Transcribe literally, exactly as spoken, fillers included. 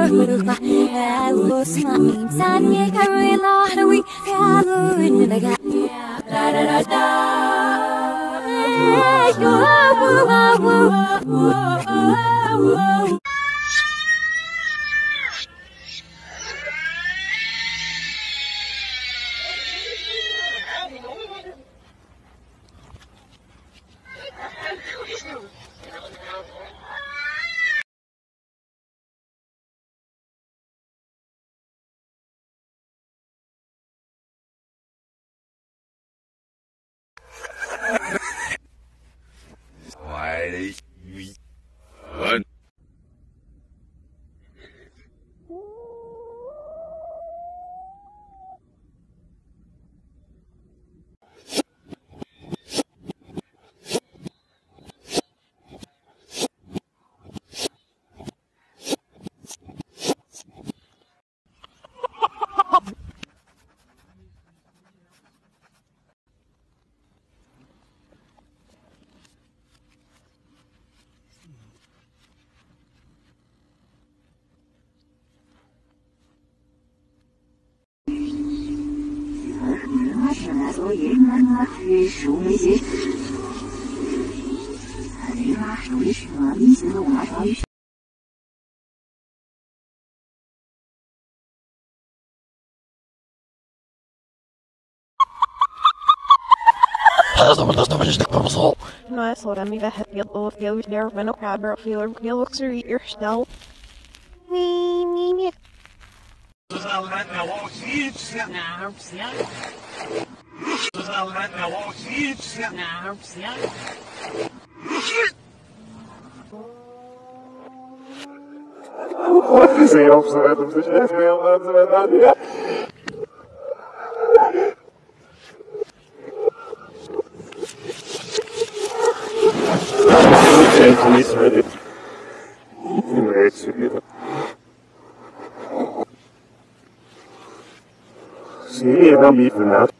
Why? What? No es hora mi veje viel of viel der wenn ook aber viel viel luxury eerstel. Nee, nee, nee. Dus al met nou ook iets, ja. Nou, ja. Dus al met nou ook iets, ja. Nou, ja. Sim, obsoleto, vocês devem andar de verdade. Gente, isso é de... Invece, vida. Sim, é da minha, né?